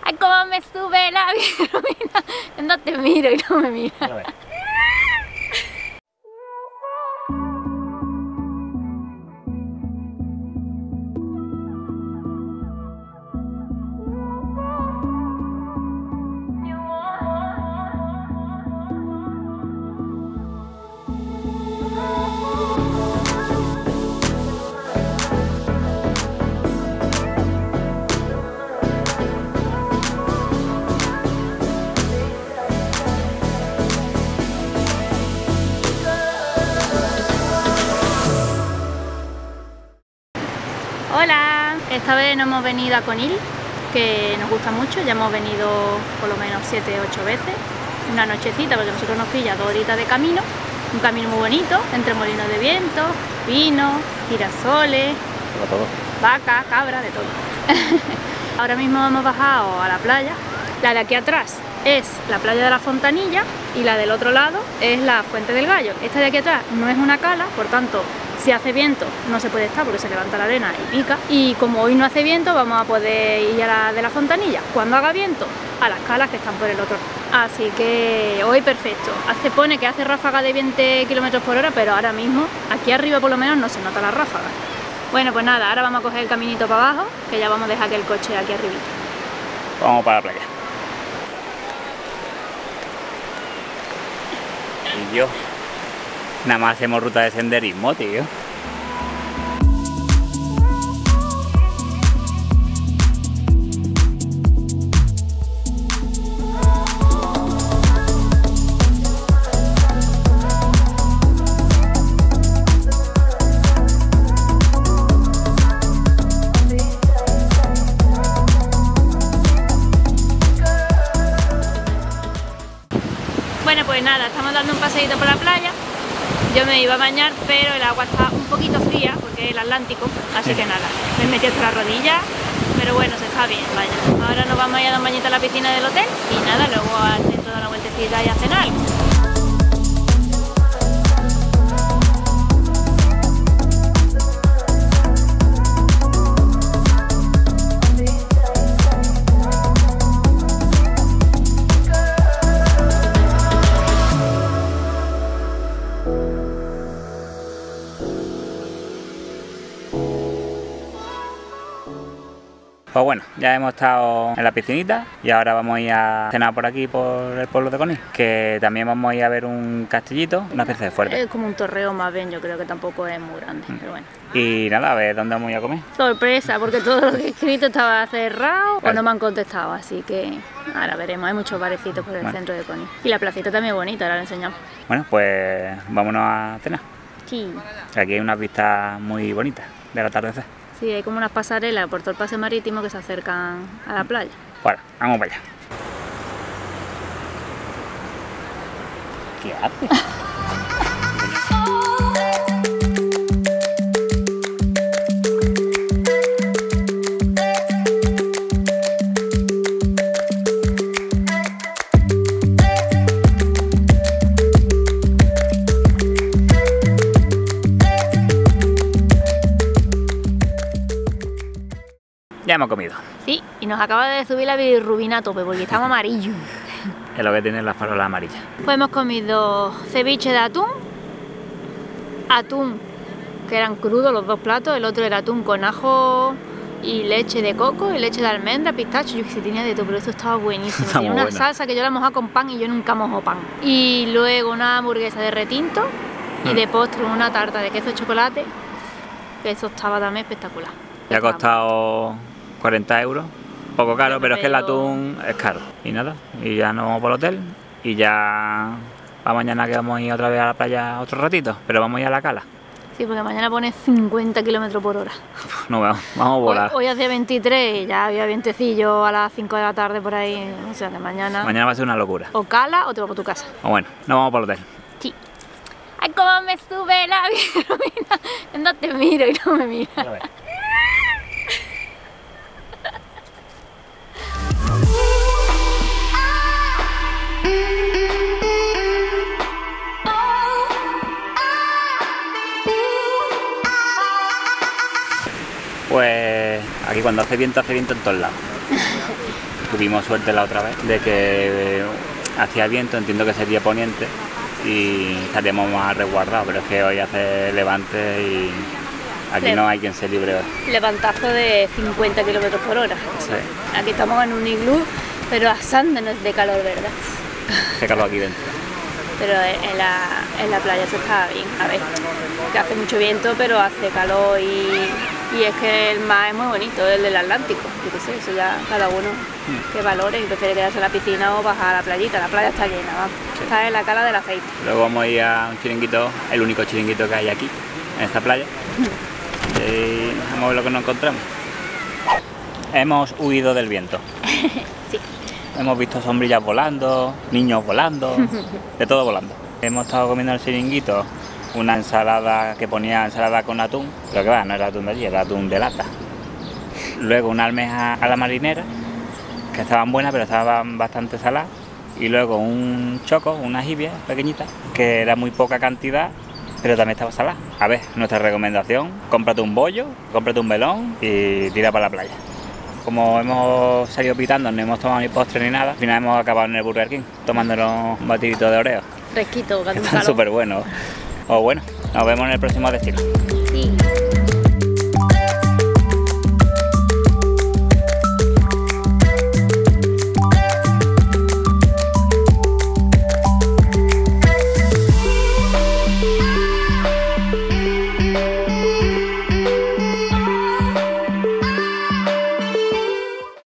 ¡Ay, cómo me sube la bilirrubina! No te miro y no me miras. Hola, esta vez no hemos venido a Conil, que nos gusta mucho, ya hemos venido por lo menos 7 o 8 veces, una nochecita porque nosotros nos pilla 2 horitas de camino, un camino muy bonito, entre molinos de viento, pinos, girasoles, vacas, cabras, de todo. Ahora mismo hemos bajado a la playa, la de aquí atrás es la playa de la Fontanilla y la del otro lado es la Fuente del Gallo. Esta de aquí atrás no es una cala, por tanto si hace viento no se puede estar porque se levanta la arena y pica, y como hoy no hace viento vamos a poder ir a la de la Fontanilla. Cuando haga viento, a las calas que están por el otro lado. Así que hoy perfecto. Pone que hace ráfaga de 20 km por hora, pero ahora mismo aquí arriba por lo menos no se nota la ráfaga. Bueno, pues nada, ahora vamos a coger el caminito para abajo, que ya vamos a dejar que el coche aquí arribita. Vamos para la playa. Y yo, nada más hacemos ruta de senderismo, tío. Bueno, pues nada, estamos dando un paseíto por la playa. Yo me iba a bañar, pero el agua está un poquito fría porque es el Atlántico, así que nada, me he metido hasta la rodilla, pero bueno, se está bien, vaya. Ahora nos vamos a ir a dar un bañito a la piscina del hotel y nada, luego al centro de una vueltecita y a cenar algo. Pues bueno, ya hemos estado en la piscinita y ahora vamos a ir a cenar por aquí, por el pueblo de Conil, que también vamos a ir a ver un castillito, una especie de fuerte. Es como un torreo más bien, yo creo que tampoco es muy grande, pero bueno. Y nada, a ver dónde vamos a ir a comer. Sorpresa, porque todo lo que he escrito estaba cerrado o no me han contestado, así que ahora veremos, hay muchos barecitos por el centro de Conil. Y la placita también es bonita, ahora la enseñamos. Bueno, pues vámonos a cenar. Sí. Aquí hay unas vistas muy bonitas del atardecer. Sí, hay como unas pasarelas por todo el paseo marítimo que se acercan a la playa. Bueno, vamos para allá. ¿Qué haces? Ya hemos comido. Sí, y nos acaba de subir la bilirrubina a tope porque estamos amarillos. Es lo que tienen las farolas amarillas. Pues hemos comido ceviche de atún, que eran crudos los 2 platos, el otro era atún con ajo y leche de coco y leche de almendra, pistacho, yo que sé, tenía de todo, pero eso estaba buenísimo. Tenía una salsa que yo la mojaba con pan y yo nunca mojo pan. Y luego una hamburguesa de retinto y de postre una tarta de queso de chocolate, que eso estaba también espectacular. Ya ha costado 40 euros, poco caro, pero es que el atún es caro. Y nada, y ya nos vamos por el hotel y ya para mañana que vamos a ir otra vez a la playa otro ratito, pero vamos a ir a la cala. Sí, porque mañana pone 50 km por hora. No, vamos a volar. Hoy hace 23 y ya había vientecillo a las 5 de la tarde por ahí, o sea que mañana... Mañana va a ser una locura. O cala o te vas por tu casa. O bueno, nos vamos por el hotel. Sí. ¡Ay, cómo me sube la bilirrubina! No te miro y no me miras. Pues aquí cuando hace viento en todos lados. Tuvimos suerte la otra vez de que hacía viento, entiendo que sería poniente y estaríamos más resguardados, pero es que hoy hace levante y aquí no hay quien se libre hoy. Levantazo de 50 km por hora. Sí. Aquí estamos en un iglú, pero asándonos de calor, ¿verdad? Hace calor aquí dentro. Pero en la playa se está bien. A ver, que hace mucho viento, pero hace calor y es que el mar es muy bonito, el del Atlántico. Yo qué sé, eso ya cada uno que valore y prefiere quedarse en la piscina o bajar a la playita. La playa está llena, vamos. Sí. Está en la cala del aceite. Luego vamos a ir a un chiringuito, el único chiringuito que hay aquí, en esta playa. Y vamos a ver lo que nos encontramos. Hemos huido del viento. Sí. Hemos visto sombrillas volando, niños volando, de todo volando. Hemos estado comiendo en el chiringuito una ensalada que ponía ensalada con atún, pero que va, no era atún de allí, era atún de lata. Luego una almeja a la marinera, que estaban buenas, pero estaban bastante saladas. Y luego un choco, una jibia pequeñita, que era muy poca cantidad, pero también estaba salada. A ver, nuestra recomendación, cómprate un bollo, cómprate un melón y tira para la playa. Como hemos salido pitando, no hemos tomado ni postre ni nada, al final hemos acabado en el Burger King, tomándonos un batidito de Oreo. Fresquito, que están súper buenos. O bueno, nos vemos en el próximo destino. Sí.